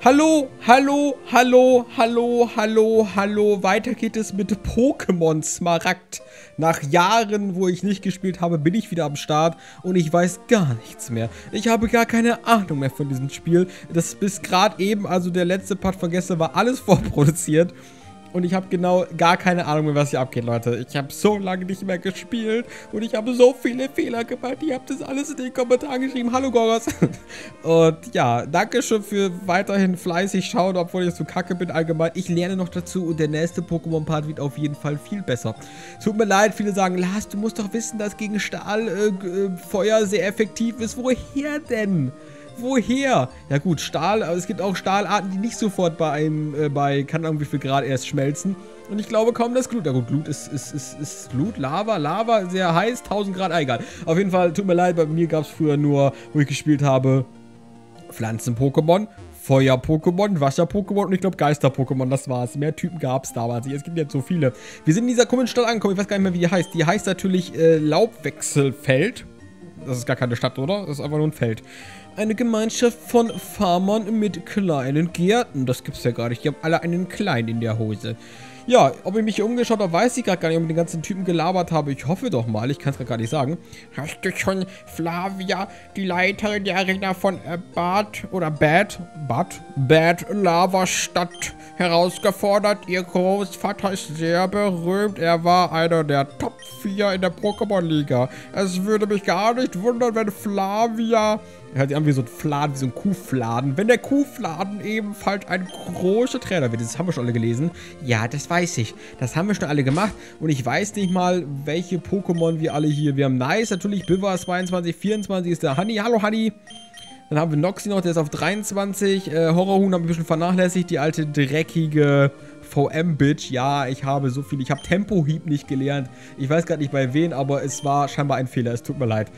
Hallo, hallo, hallo, hallo, hallo, hallo. Weiter geht es mit Pokémon Smaragd. Nach Jahren, wo ich nicht gespielt habe, bin ich wieder am Start und ich weiß gar nichts mehr. Ich habe gar keine Ahnung mehr von diesem Spiel. Das bis gerade eben, also der letzte Part von gestern, war alles vorproduziert. Und ich habe genau gar keine Ahnung mehr, was hier abgeht, Leute. Ich habe so lange nicht mehr gespielt und ich habe so viele Fehler gemacht. Ihr habt das alles in den Kommentaren geschrieben. Hallo, Gorgos. Und ja, danke schon für weiterhin fleißig schauen, obwohl ich so kacke bin allgemein. Ich lerne noch dazu und der nächste Pokémon-Part wird auf jeden Fall viel besser. Tut mir leid, viele sagen, Lars, du musst doch wissen, dass gegen Stahl Feuer sehr effektiv ist. Woher denn? Woher? Ja gut, Stahl, aber es gibt auch Stahlarten, die nicht sofort bei keine Ahnung wie viel Grad erst schmelzen. Und ich glaube kaum, dass Glut, ja gut, Glut ist Glut, Lava, sehr heiß, 1000 Grad, egal. Auf jeden Fall, tut mir leid, bei mir gab es früher nur, wo ich gespielt habe, Pflanzen-Pokémon, Feuer-Pokémon, Wasser-Pokémon und ich glaube Geister-Pokémon, das war's. Mehr Typen gab es damals nicht, es gibt jetzt so viele. Wir sind in dieser komischen Stadt angekommen, ich weiß gar nicht mehr, wie die heißt. Die heißt natürlich Laubwechselfeld. Das ist gar keine Stadt, oder? Das ist einfach nur ein Feld. Eine Gemeinschaft von Farmern mit kleinen Gärten. Das gibt's ja gar nicht. Die haben alle einen Kleinen in der Hose. Ja, ob ich mich hier umgeschaut habe, weiß ich gerade gar nicht, ob ich mit den ganzen Typen gelabert habe. Ich hoffe doch mal, ich kann es gar nicht sagen. Hast du schon Flavia, die Leiterin der Arena von Bad Lava Stadt herausgefordert? Ihr Großvater ist sehr berühmt. Er war einer der Top 4 in der Pokémon-Liga. Es würde mich gar nicht wundern, wenn Flavia... Hört sich an wie so ein Fladen, wie so ein Kuhfladen. Wenn der Kuhfladen ebenfalls ein großer Trainer wird. Das haben wir schon alle gelesen. Ja, das weiß ich. Das haben wir schon alle gemacht. Und ich weiß nicht mal, welche Pokémon wir alle hier... Wir haben Nice, natürlich. Bivar 22, 24 ist der Honey. Hallo, Honey. Dann haben wir Noxy noch, der ist auf 23. Horrorhuhn haben wir ein bisschen vernachlässigt. Die alte, dreckige... VM-Bitch, ja, ich habe so viel. Ich habe Tempohieb nicht gelernt. Ich weiß gerade nicht bei wem, aber es war scheinbar ein Fehler. Es tut mir leid.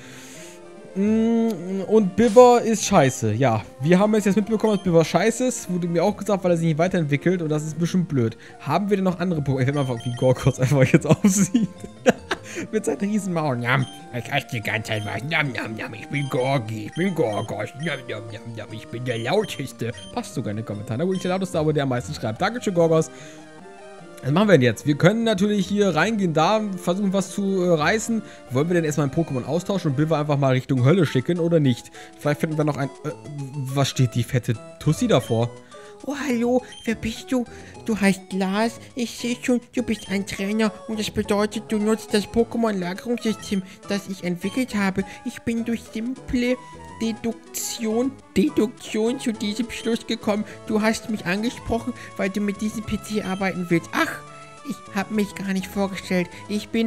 Und Bivar ist scheiße. Ja, wir haben es jetzt mitbekommen, dass Bivar scheiße ist. Wurde mir auch gesagt, weil er sich nicht weiterentwickelt. Und das ist ein bisschen blöd. Haben wir denn noch andere Pokémon? Ich will mal einfach, wie Gorgos einfach jetzt aussieht. Mit seinen Riesenmauern. Jam, ich esse die ganze Zeit was. Jam, jam, jam. Ich bin Gorgi. Ich bin Gorgos. Jam, jam, jam, jam. Ich bin der lauteste. Passt sogar in den Kommentaren. Na gut, ich der lauteste, aber der am meisten schreibt. Dankeschön, Gorgos. Was machen wir denn jetzt? Wir können natürlich hier reingehen, da versuchen was zu reißen. Wollen wir denn erstmal ein Pokémon austauschen und Bivar einfach mal Richtung Hölle schicken oder nicht? Vielleicht finden wir noch ein... was steht die fette Tussi davor? Oh, hallo, wer bist du? Du heißt Lars. Ich sehe schon, du bist ein Trainer und das bedeutet, du nutzt das Pokémon-Lagerungssystem, das ich entwickelt habe. Ich bin durch simple Deduktion zu diesem Schluss gekommen. Du hast mich angesprochen, weil du mit diesem PC arbeiten willst. Ach, ich habe mich gar nicht vorgestellt. Ich bin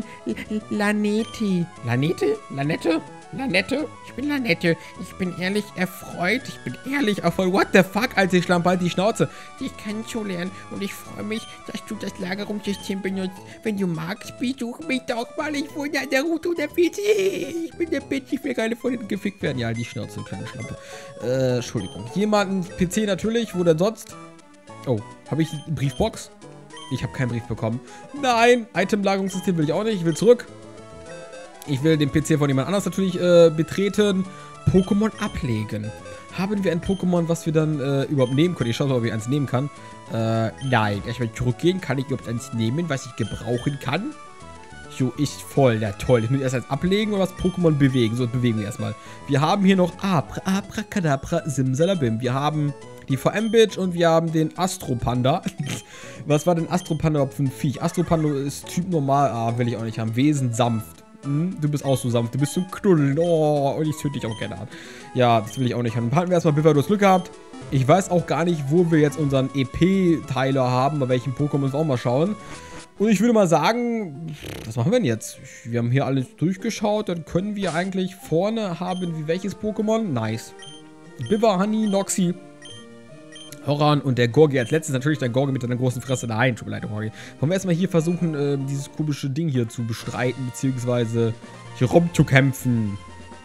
Laneti. Lanete? Lanette? Lanette? Ich bin Lanette. Ich bin ehrlich erfreut. What the fuck, alte Schlampe, halt die Schnauze. Dich kennenzulernen und ich freue mich, dass du das Lagerungssystem benutzt. Wenn du magst, besuch mich doch mal. Ich wohne an der Route 140. Ich bin der Bitch, ich will gerade von hinten gefickt werden. Ja, die Schnauze, kleine Schlampe. Entschuldigung. Jemanden PC natürlich, wo denn sonst? Oh, habe ich eine Briefbox? Ich habe keinen Brief bekommen. Nein, Item-Lagerungssystem will ich auch nicht. Ich will zurück. Ich will den PC von jemand anders natürlich betreten. Pokémon ablegen. Haben wir ein Pokémon, was wir dann überhaupt nehmen können? Ich schaue mal, ob ich eins nehmen kann. Nein. Erstmal zurückgehen. Kann ich überhaupt eins nehmen, was ich gebrauchen kann? So, ist voll. Ja, toll. Ich muss erst eins ablegen und das Pokémon bewegen. So, bewegen wir erstmal. Wir haben hier noch Abracadabra, Simsalabim. Wir haben die VM-Bitch und wir haben den Astropanda. Was war denn Astropanda überhaupt für ein Viech? Astropanda ist Typ normal. Ah, will ich auch nicht haben. Wesen sanft. Du bist auch so sanft, du bist so Knuddeln. Oh, und ich töte dich auch gerne an. Ja, das will ich auch nicht haben. Halten wir erstmal Bivar, du hast Glück gehabt. Ich weiß auch gar nicht, wo wir jetzt unseren EP-Teiler haben, bei welchen Pokémon wir auch mal schauen. Und ich würde mal sagen, was machen wir denn jetzt? Wir haben hier alles durchgeschaut, dann können wir eigentlich vorne haben, wie welches Pokémon? Nice. Bivar, Honey, Noxy, Horan und der Gorgi als letztes. Natürlich der Gorgi mit einer großen Fresse. Nein, tut mir leid, Gorgi. Wollen wir erstmal hier versuchen, dieses komische Ding hier zu bestreiten, beziehungsweise hier rumzukämpfen.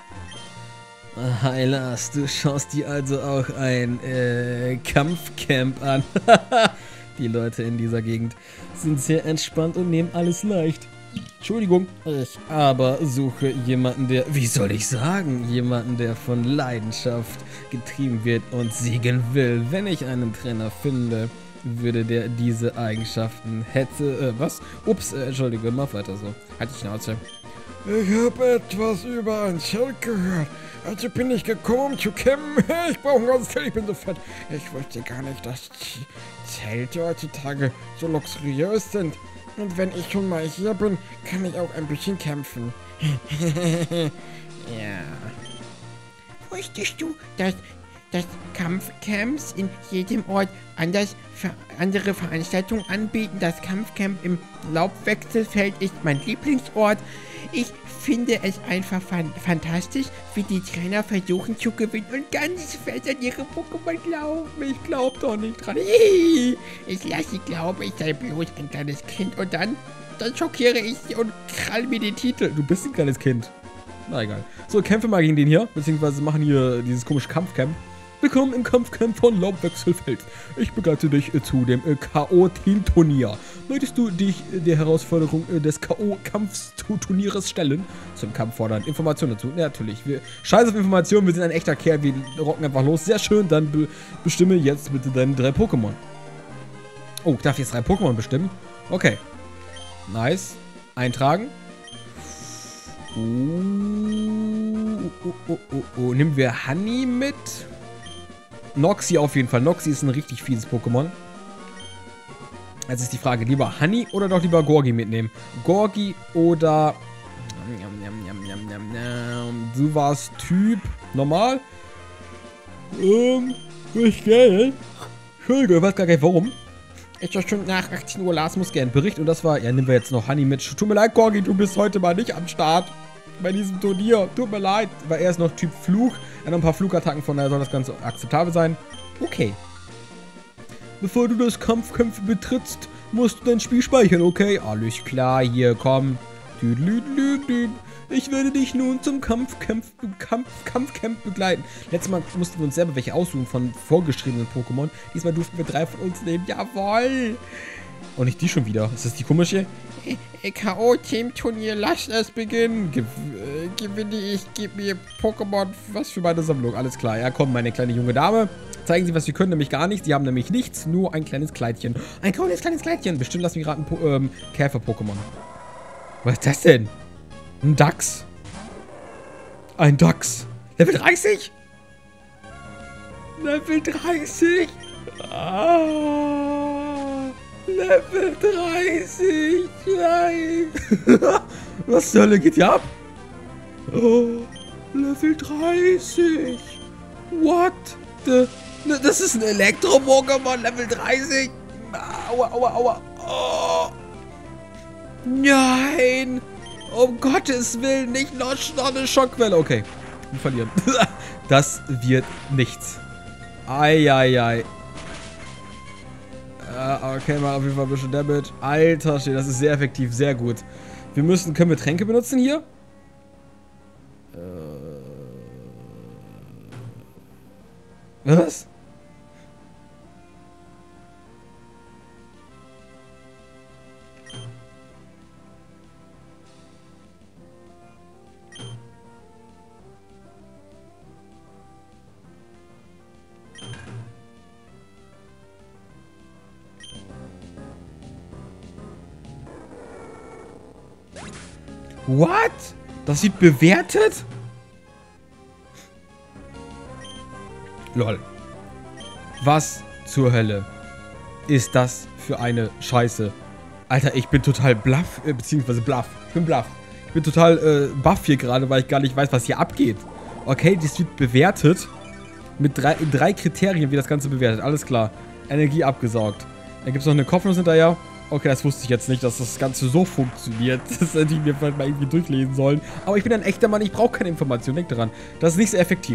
Hi Lars, du schaust dir also auch ein Kampfcamp an. Die Leute in dieser Gegend sind sehr entspannt und nehmen alles leicht. Entschuldigung. Ich aber suche jemanden, der, wie soll ich sagen, jemanden, der von Leidenschaft getrieben wird und siegen will. Wenn ich einen Trainer finde, würde der diese Eigenschaften hätte, was? Ups, entschuldige, mach weiter so. Halt die Schnauze. Ich habe etwas über ein Zelt gehört. Also bin ich gekommen, um zu kämpfen. Ich brauche ein ganzes Zelt, ich bin so fett. Ich wusste gar nicht, dass Zelte heutzutage so luxuriös sind. Und wenn ich schon mal hier bin, kann ich auch ein bisschen kämpfen. Ja. Wusstest du, dass Kampfcamps in jedem Ort andere Veranstaltungen anbieten? Das Kampfcamp im Laubwechselfeld ist mein Lieblingsort. Ich finde es einfach fantastisch, wie die Trainer versuchen zu gewinnen und ganz fest an ihre Pokémon glauben. Ich glaube doch nicht dran. Ich lasse sie glauben, ich sei bloß ein kleines Kind und dann schockiere ich sie und krall mir den Titel. Du bist ein kleines Kind. Na egal. So, kämpfe mal gegen den hier, beziehungsweise machen hier dieses komische Kampfcamp. Willkommen im Kampfcamp von Laubwechselfeld. Ich begleite dich zu dem K.O.-Team-Turnier. Möchtest du dich der Herausforderung des K.O.-Kampfturnieres stellen? Zum Kampf fordern. Informationen dazu. Ja, natürlich. Wir scheiß auf Informationen, wir sind ein echter Kerl, wir rocken einfach los. Sehr schön, dann bestimme jetzt bitte deine 3 Pokémon. Oh, ich darf jetzt 3 Pokémon bestimmen? Okay. Nice. Eintragen. Nehmen wir Honey mit. Noxy auf jeden Fall. Noxy ist ein richtig fieses Pokémon. Jetzt ist die Frage, lieber Honey oder doch lieber Gorgi mitnehmen? Gorgi oder... Du warst Typ normal? Ich geil. Entschuldigung, ich weiß gar nicht warum. Ist ja schon nach 18 Uhr, Lars muss gerne Bericht. Und das war, ja, nehmen wir jetzt noch Honey mit. Tut mir leid, Gorgi, du bist heute mal nicht am Start. Bei diesem Turnier. Tut mir leid. Weil er ist noch Typ Fluch. Er hat noch ein paar Flugattacken, von daher soll das Ganze akzeptabel sein. Okay. Bevor du das Kampfkämpfe betrittst, musst du dein Spiel speichern, okay? Alles klar, hier, komm. Ich werde dich nun zum Kampfcamp begleiten. Letztes Mal mussten wir uns selber welche aussuchen von vorgeschriebenen Pokémon. Diesmal durften wir 3 von uns nehmen. Jawoll! Und nicht die schon wieder. Ist das die komische? K.O.-Team-Turnier, lass es beginnen. Gewinne ich, gib mir Pokémon, was für meine Sammlung. Alles klar, ja komm, meine kleine junge Dame. Zeigen Sie, was Sie können, nämlich gar nichts. Sie haben nämlich nichts, nur ein kleines Kleidchen. Ein kleines Kleidchen. Bestimmt, lass mich raten, Käfer-Pokémon. Was ist das denn? Ein Dachs. Ein Dachs. Level 30? Level 30? Ah, Level 30. Nein. Was zur Hölle geht hier ab? Oh, Level 30. What the... Das ist ein Elektro-Pokémon, Level 30. Aua, aua, aua. Oh. Nein. Um Gottes Willen, nicht noch eine Schockwelle. Okay, wir verlieren. Das wird nichts. Eieiei. Okay, mal auf jeden Fall ein bisschen Damage. Alter, das ist sehr effektiv, sehr gut. Können wir Tränke benutzen hier? Was? What? Das wird bewertet? Lol. Was zur Hölle ist das für eine Scheiße? Alter, ich bin total bluff, beziehungsweise bluff. Ich bin bluff. Ich bin total baff hier gerade, weil ich gar nicht weiß, was hier abgeht. Okay, das wird bewertet. Mit drei Kriterien wird das Ganze bewertet. Alles klar. Energie abgesaugt. Dann gibt es noch eine Kopfnuss hinterher. Okay, das wusste ich jetzt nicht, dass das Ganze so funktioniert. Das hätte ich mir vielleicht mal irgendwie durchlesen sollen. Aber ich bin ein echter Mann, ich brauche keine Information. Denk daran. Das ist nicht sehr effektiv.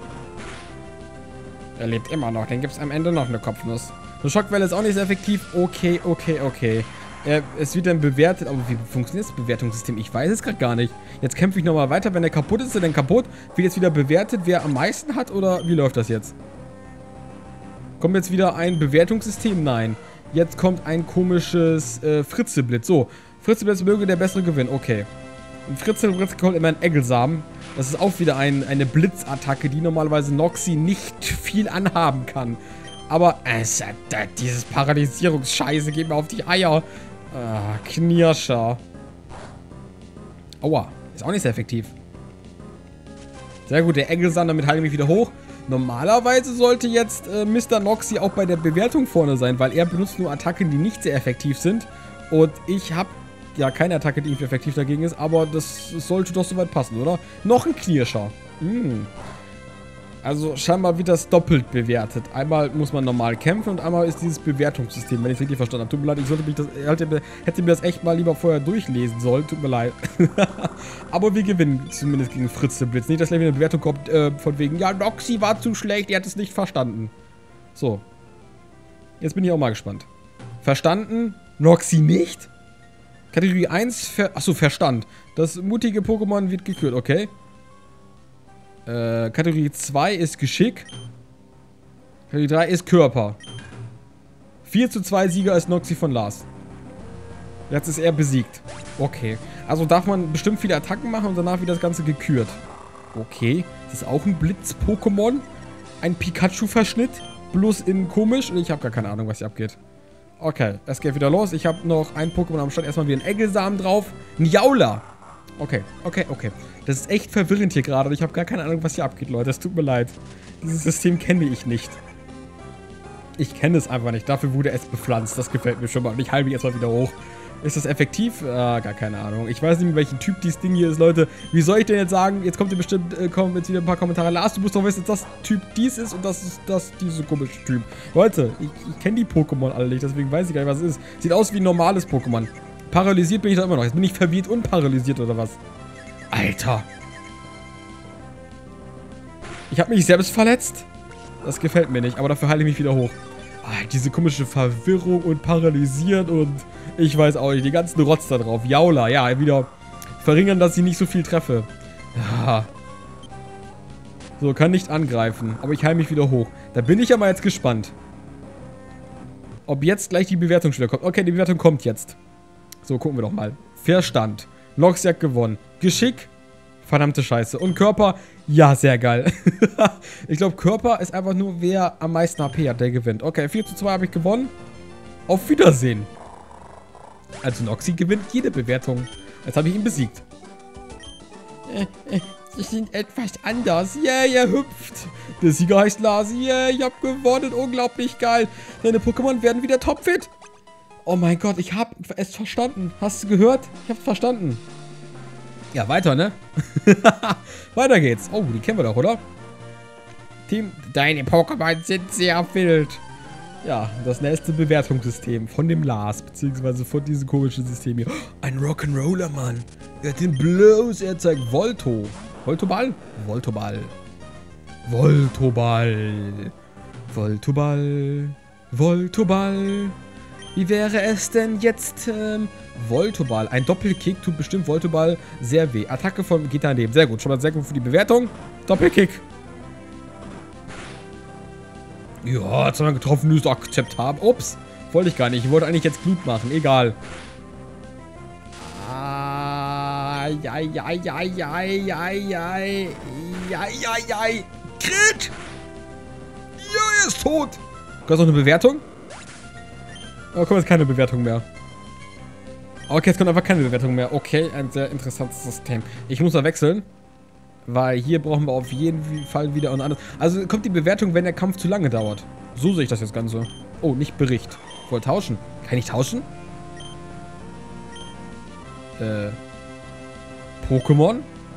Er lebt immer noch. Dann gibt es am Ende noch eine Kopfnuss. Eine Schockwelle ist auch nicht sehr effektiv. Okay, okay, okay. Es wird dann bewertet. Aber wie funktioniert das Bewertungssystem? Ich weiß es gerade gar nicht. Jetzt kämpfe ich nochmal weiter. Wenn der kaputt ist, ist er dann kaputt. Wird jetzt wieder bewertet, wer am meisten hat? Oder wie läuft das jetzt? Kommt jetzt wieder ein Bewertungssystem? Nein. Jetzt kommt ein komisches Fritzeblitz. So, Fritzelblitz möge der bessere gewinnen. Okay. Und Fritzelblitz kommt immer ein Eggelsamen. Das ist auch wieder eine Blitzattacke, die normalerweise Noxy nicht viel anhaben kann. Aber dieses Paralysierungsscheiße geht mir auf die Eier. Knirscher. Aua. Ist auch nicht sehr effektiv. Sehr gut, der Eggelsamen, damit halte ich mich wieder hoch. Normalerweise sollte jetzt Mr. Noxy auch bei der Bewertung vorne sein, weil er benutzt nur Attacken, die nicht sehr effektiv sind. Und ich habe ja keine Attacke, die effektiv dagegen ist, aber das sollte doch soweit passen, oder? Noch ein Knirscher. Also scheinbar wird das doppelt bewertet. Einmal muss man normal kämpfen und einmal ist dieses Bewertungssystem, wenn ich es richtig verstanden habe. Tut mir leid, ich hätte mir das echt mal lieber vorher durchlesen sollen. Tut mir leid. Aber wir gewinnen zumindest gegen Fritzelblitz. Nicht, dass gleich wieder eine Bewertung kommt von wegen, ja, Noxy war zu schlecht, er hat es nicht verstanden. So. Jetzt bin ich auch mal gespannt. Verstanden? Noxy nicht? Kategorie 1, achso, Verstand. Das mutige Pokémon wird gekürt, okay. Kategorie 2 ist Geschick. Kategorie 3 ist Körper. 4:2 Sieger ist Noxy von Lars. Jetzt ist er besiegt. Okay. Also darf man bestimmt viele Attacken machen und danach wird das Ganze gekürt. Okay. Das ist auch ein Blitz-Pokémon. Ein Pikachu-Verschnitt. Bloß in komisch. Und ich habe gar keine Ahnung, was hier abgeht. Okay. Es geht wieder los. Ich habe noch ein Pokémon am Start. Erstmal wieder ein Eggelsamen drauf. Ein Jaula. Okay. Das ist echt verwirrend hier gerade. Ich habe gar keine Ahnung, was hier abgeht, Leute. Es tut mir leid. Dieses System kenne ich nicht. Ich kenne es einfach nicht. Dafür wurde es bepflanzt. Das gefällt mir schon mal. Und ich halte mich erstmal wieder hoch. Ist das effektiv? Gar keine Ahnung. Ich weiß nicht, welchen Typ dieses Ding hier ist, Leute. Wie soll ich denn jetzt sagen? Jetzt kommt ihr bestimmt, kommen jetzt wieder ein paar Kommentare. Lars, du musst doch wissen, dass das Typ dies ist und das ist diese komische Typ. Leute, ich kenne die Pokémon alle nicht. Deswegen weiß ich gar nicht, was es ist. Sieht aus wie ein normales Pokémon. Paralysiert bin ich da immer noch. Jetzt bin ich verwirrt und paralysiert oder was? Alter. Ich habe mich selbst verletzt. Das gefällt mir nicht, aber dafür halte ich mich wieder hoch. Diese komische Verwirrung und paralysiert und ich weiß auch nicht, die ganzen Rotz da drauf. Jaula, ja, wieder verringern, dass ich nicht so viel treffe. Ja. So, kann nicht angreifen, aber ich halte mich wieder hoch. Da bin ich aber jetzt gespannt. Ob jetzt gleich die Bewertung schon wieder kommt. Okay, die Bewertung kommt jetzt. So, gucken wir doch mal. Verstand. Noxy hat gewonnen. Geschick. Verdammte Scheiße. Und Körper. Ja, sehr geil. Ich glaube, Körper ist einfach nur, wer am meisten HP hat, der gewinnt. Okay, 4:2 habe ich gewonnen. Auf Wiedersehen. Also Noxy gewinnt jede Bewertung. Jetzt habe ich ihn besiegt. Sie sind etwas anders. Yeah, er hüpft. Der Sieger heißt Lars. Yeah, ich habe gewonnen. Unglaublich geil. Deine Pokémon werden wieder topfit. Oh mein Gott, ich habe es verstanden. Hast du gehört? Ich habe es verstanden. Ja, weiter, ne? Weiter geht's. Oh, die kennen wir doch, oder? Team, deine Pokémon sind sehr wild. Ja, das nächste Bewertungssystem von dem Lars, beziehungsweise von diesem komischen System hier. Ein Rock'n'Roller, Mann. Er hat den bloß, er zeigt Volto. Voltoball? Voltoball. Voltoball. Voltoball. Voltoball. Wie wäre es denn jetzt, Voltoball. Ein Doppelkick tut bestimmt Voltoball sehr weh. Attacke von geht daneben. Sehr gut. Schon mal sehr gut für die Bewertung. Doppelkick. Ja, hat zwar getroffen, ist akzeptabel. Ups. Wollte ich gar nicht. Ich wollte eigentlich jetzt Blut machen. Egal. Crit! Ja, er ist tot. Du hast noch eine Bewertung? Oh, kommt jetzt keine Bewertung mehr. Okay, jetzt kommt einfach keine Bewertung mehr. Okay, ein sehr interessantes System. Ich muss mal wechseln. Weil hier brauchen wir auf jeden Fall wieder ein anderes. Also kommt die Bewertung, wenn der Kampf zu lange dauert. So sehe ich das jetzt Ganze. Oh, nicht Bericht. Ich wollte tauschen. Kann ich tauschen? Pokémon?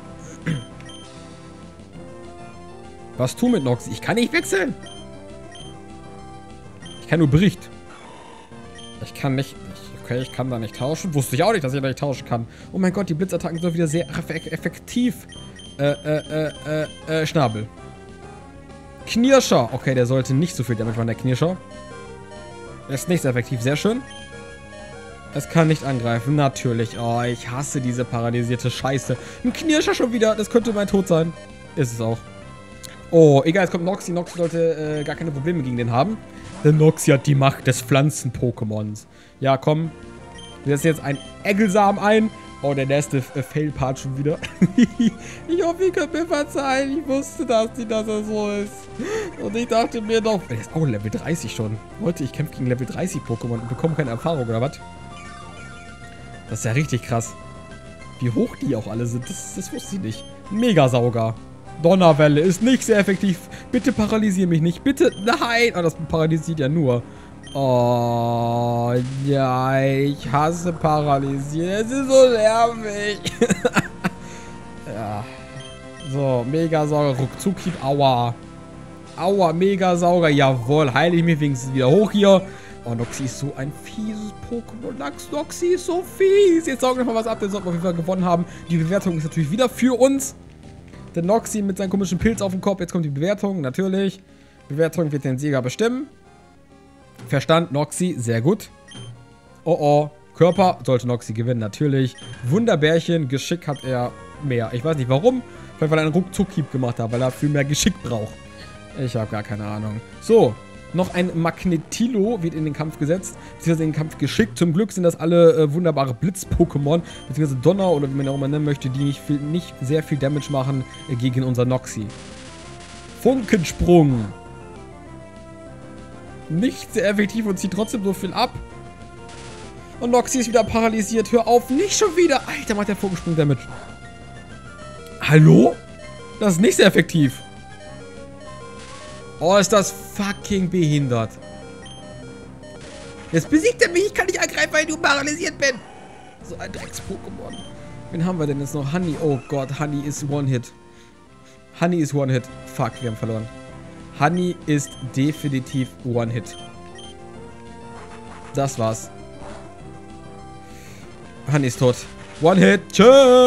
Was tun mit Noxy? Ich kann nicht wechseln. Ich kann nur Bericht. Ich kann nicht... Okay, ich kann da nicht tauschen. Wusste ich auch nicht, dass ich da nicht tauschen kann. Oh mein Gott, die Blitzattacken sind wieder sehr effektiv. Schnabel. Knirscher. Okay, der sollte nicht so viel damit machen, der Knirscher. Der ist nicht sehr effektiv. Sehr schön. Es kann nicht angreifen. Natürlich. Oh, ich hasse diese paralysierte Scheiße. Ein Knirscher schon wieder. Das könnte mein Tod sein. Ist es auch. Oh, egal. Jetzt kommt Noxy. Noxy sollte gar keine Probleme gegen den haben. Denn Noxy hat die Macht des Pflanzen-Pokémons. Ja, komm. Wir setzen jetzt einen Eggelsamen ein. Oh, der nächste Fail-Part schon wieder. Ich hoffe, ihr könnt mir verzeihen. Ich wusste, dass das so ist. Und ich dachte mir doch... Der ist auch Level 30 schon. Leute, ich kämpfe gegen Level 30 Pokémon und bekomme keine Erfahrung, oder was? Das ist ja richtig krass. Wie hoch die auch alle sind, das wusste ich nicht. Megasauger. Donnerwelle ist nicht sehr effektiv. Bitte paralysiere mich nicht. Bitte, nein. Oh, das paralysiert ja nur. Oh, ja, ich hasse paralysieren. Es ist so nervig. Ja. So, Megasauger, Ruckzuck-Hieb, aua. Aua, Megasauger, jawohl. Heile ich mich wenigstens wieder hoch hier. Oh, Noxie ist so ein fieses Pokémon. Noxie ist so fies. Jetzt saugen wir mal was ab, den sollten wir auf jeden Fall gewonnen haben. Die Bewertung ist natürlich wieder für uns. Der Noxie mit seinem komischen Pilz auf dem Kopf. Jetzt kommt die Bewertung, natürlich. Bewertung wird den Sieger bestimmen. Verstand, Noxie, sehr gut. Oh, oh. Körper sollte Noxie gewinnen, natürlich. Wunderbärchen, Geschick hat er mehr. Ich weiß nicht warum. Vielleicht weil er einen Ruckzuck-Hieb gemacht hat, weil er viel mehr Geschick braucht. Ich habe gar keine Ahnung. So, noch ein Magnetilo wird in den Kampf gesetzt. Beziehungsweise in den Kampf geschickt. Zum Glück sind das alle wunderbare Blitz-Pokémon. Beziehungsweise Donner oder wie man auch immer nennen möchte, die nicht sehr viel Damage machen gegen unser Noxie. Funkensprung. Nicht sehr effektiv und zieht trotzdem so viel ab. Und Noxie ist wieder paralysiert. Hör auf, nicht schon wieder. Alter, macht der Funkensprung Damage. Hallo? Das ist nicht sehr effektiv. Oh, ist das fucking behindert. Jetzt besiegt er mich. Ich kann nicht angreifen, weil du paralysiert bin. So ein Drecks-Pokémon. Wen haben wir denn jetzt noch? Honey. Oh Gott, Honey ist One-Hit. Honey ist One-Hit. Fuck, wir haben verloren. Honey ist definitiv One-Hit. Das war's. Honey ist tot. One-Hit. Tschüss.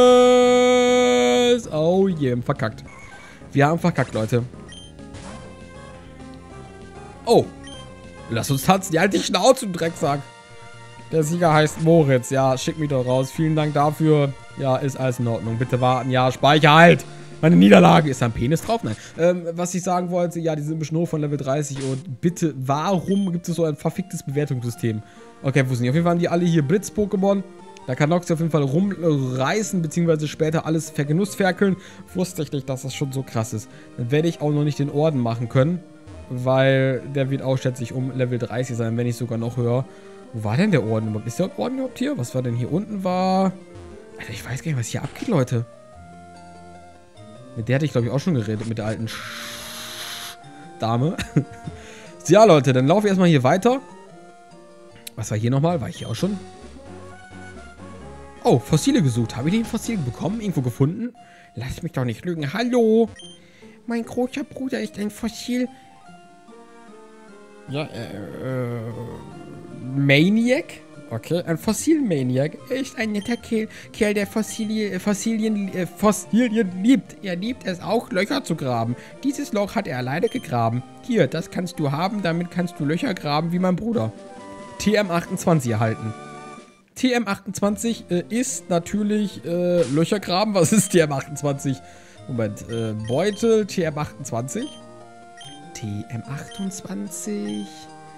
Oh je, wir haben verkackt. Wir haben verkackt, Leute. Oh. Lass uns tanzen. Ja, halt die Schnauze, du Drecksack. Der Sieger heißt Moritz. Ja, schick mich doch raus. Vielen Dank dafür. Ja, ist alles in Ordnung. Bitte warten. Ja, speicher halt. Meine Niederlage. Ist da ein Penis drauf? Nein. Was ich sagen wollte, ja, die sind ein bisschen hoch von Level 30. Und bitte, warum gibt es so ein verficktes Bewertungssystem? Okay, wo sind die? Auf jeden Fall haben die alle hier Blitz-Pokémon. Da kann Noxie auf jeden Fall rumreißen, beziehungsweise später alles vergenussferkeln. Wusste ich nicht, dass das schon so krass ist. Dann werde ich auch noch nicht den Orden machen können. Weil der wird auch, schätze ich, um Level 30 sein, wenn nicht sogar noch höher. Wo war denn der Orden überhaupt? Ist der Orden überhaupt hier? Was war denn hier unten? Alter, ich weiß gar nicht, was hier abgeht, Leute. Mit der hatte ich, glaube ich, auch schon geredet. Mit der alten Dame. Ja, Leute, dann laufe ich erstmal hier weiter. Was war hier nochmal? War ich hier auch schon? Oh, Fossile gesucht. Habe ich den Fossil bekommen? Irgendwo gefunden? Lass mich doch nicht lügen. Hallo. Mein großer Bruder ist ein Fossil... Ja, Maniac? Okay, ein Fossil-Maniac. Er ist ein netter Kerl, der Fossilien liebt. Er liebt es auch, Löcher zu graben. Dieses Loch hat er alleine gegraben. Hier, das kannst du haben, damit kannst du Löcher graben wie mein Bruder. TM28 erhalten. TM28 ist natürlich Löcher graben. Was ist TM28? Moment, Beutel, TM28. TM28.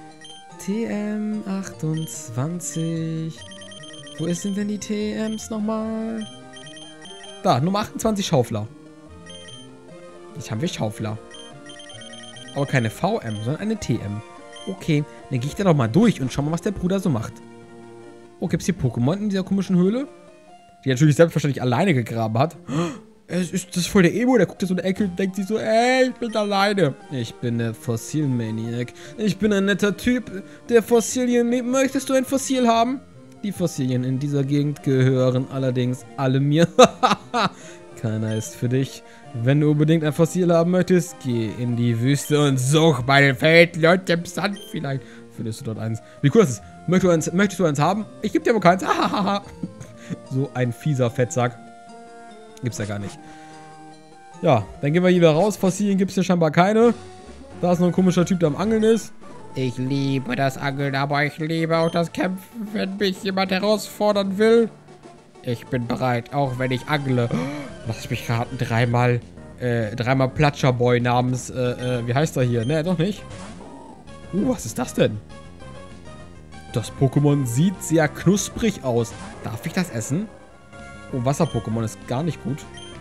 TM28. Wo sind denn die TMs nochmal? Da, Nummer 28 Schaufler. Jetzt haben wir Schaufler. Aber keine VM, sondern eine TM. Okay, dann gehe ich da doch mal durch und schau mal, was der Bruder so macht. Oh, gibt es hier Pokémon in dieser komischen Höhle? Die natürlich selbstverständlich alleine gegraben hat. Das ist voll der Emo, der guckt da so in die Ecke und denkt sich so, ey, ich bin alleine. Ich bin der Fossil-Maniac. Ich bin ein netter Typ, der Fossilien lebt. Möchtest du ein Fossil haben? Die Fossilien in dieser Gegend gehören allerdings alle mir. Keiner ist für dich. Wenn du unbedingt ein Fossil haben möchtest, geh in die Wüste und such bei den Felsen und dem Sand. Vielleicht findest du dort eins. Wie cool ist es? Möchtest du eins haben? Ich geb dir wohl keins. So ein fieser Fettsack. Gibt's ja gar nicht. Ja, dann gehen wir hier wieder raus. Fossilien gibt's hier scheinbar keine. Da ist noch ein komischer Typ, der am Angeln ist. Ich liebe das Angeln, aber ich liebe auch das Kämpfen, wenn mich jemand herausfordern will. Ich bin bereit, auch wenn ich angle. Lass mich raten, dreimal Platscherboy namens, wie heißt er hier? Ne, doch nicht. Was ist das denn? das Pokémon sieht sehr knusprig aus. Darf ich das essen? Oh, Wasser-Pokémon ist gar nicht gut.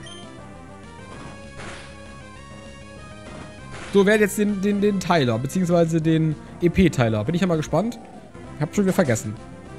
So, wer hat jetzt den Teiler, beziehungsweise den EP-Teiler? Bin ich ja mal gespannt. Ich hab schon wieder vergessen.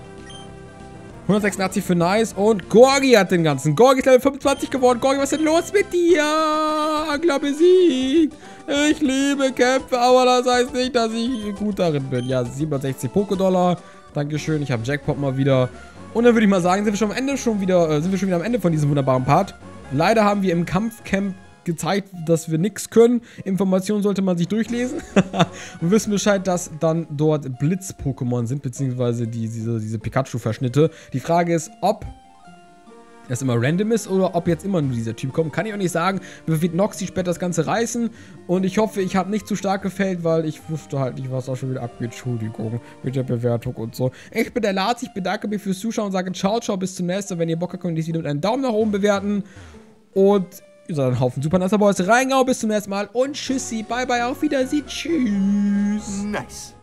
186 für Nice und Gorgi hat den ganzen. Gorgi ist Level 25 geworden. Gorgi, was ist denn los mit dir? Angler besiegt. Ich liebe Kämpfe, aber das heißt nicht, dass ich gut darin bin. Ja, 67 Pokédollar. Dankeschön, ich habe Jackpot mal wieder. Und dann würde ich mal sagen, sind wir schon wieder am Ende von diesem wunderbaren Part. Leider haben wir im Kampfcamp gezeigt, dass wir nichts können. Informationen sollte man sich durchlesen. Wir wissen Bescheid, dass dann dort Blitz-Pokémon sind, beziehungsweise diese Pikachu-Verschnitte. Die Frage ist, ob es immer random ist oder ob jetzt immer nur dieser Typ kommt. Kann ich auch nicht sagen. Wird Noxy später das Ganze reißen. Und ich hoffe, ich habe nicht zu stark gefällt, weil ich wusste halt nicht, was auch schon wieder abgeht. Entschuldigung mit der Bewertung und so. Ich bin der Lars, ich bedanke mich fürs Zuschauen und sage ciao, ciao, bis zum nächsten Mal. Wenn ihr Bock habt, könnt ihr dieses Video mit einem Daumen nach oben bewerten. Und ihr seid ein Haufen super nicer Boys. Reingau, bis zum nächsten Mal und tschüssi, bye bye, auf Wiedersehen, tschüss. Nice.